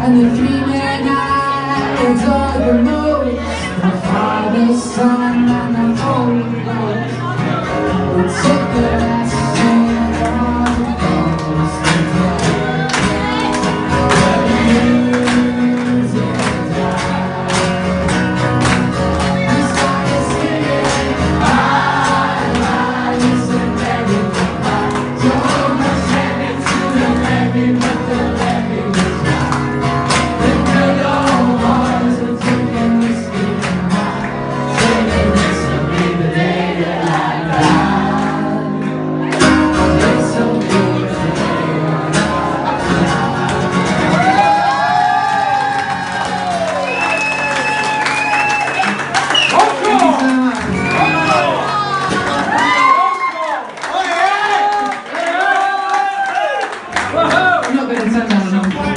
And the three-man eyes are the most. The Father, Son, and the Holy Ghost. We took the last stand on the post today. The music died. We started singing, I listen everything. Drove my Chevy to the levee, but the levee was dry. The good old boys were drinking whiskey and wine, saying this will be the day that I die. This will be the day that I I'm not going to turn down enough.